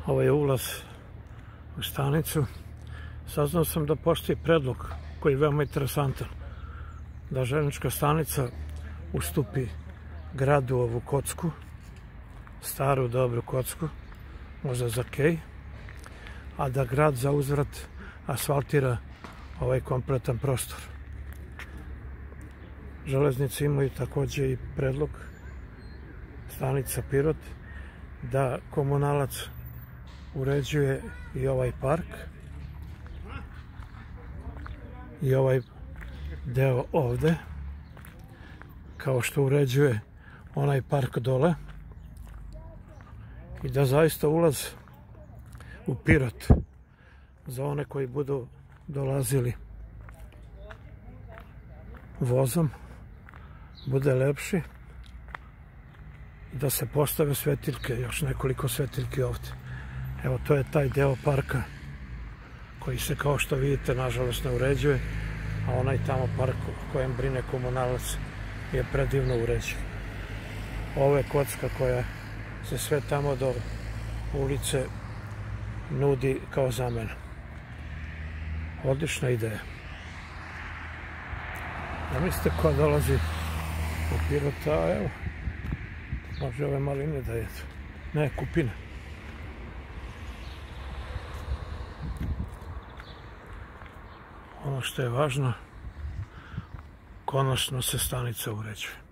Ovo je ulaz u stanicu. Saznao sam da postoji predlog koji je veoma interesantan, da željeznička stanica ustupi gradu ovu kocku, staru dobru kocku, možda za kej, a da grad za uzvrat asfaltira ovaj kompletan prostor. Železnice imaju takođe i predlog, stanica Pirot, da komunalac uređuje i ovaj park i ovaj deo ovde, kao što uređuje onaj park dole, i da zaista ulaz u Pirot za one koji budu dolazili vozom bude lepši i da se postave svetiljke, još nekoliko svetiljki ovde. Evo, to je taj deo parka koji se, kao što vidite, nažalost ne uređuje, a onaj tamo park o kojem brine komunalac je predivno uređen. Ovo je kocka koja se sve tamo do ulice nudi kao zamena. Odlična ideja. Zamislite ko dolazi u Pirot, a evo, može ove maline da jedu. Ne, kupine. Ono što je važno, konačno se stanica uređuje.